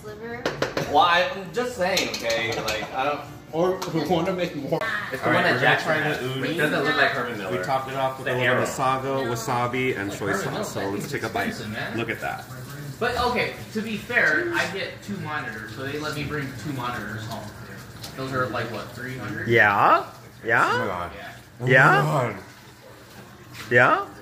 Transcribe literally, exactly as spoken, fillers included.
liver. Well, I'm just saying, okay? Like, I don't. Or we want to make more. It's the one that Jack tried to uni. It doesn't look like Herman Miller. We topped it off with The a little arrow. masago, wasabi, and Like soy Herman Miller, sauce. So that let's thing's take a bite. expensive, man. Look at that. But okay, to be fair, I get two monitors, so they let me bring two monitors home. Those are like what, three hundred? Yeah? Oh my Yeah? god. Yeah. Oh my Yeah? god. Yeah?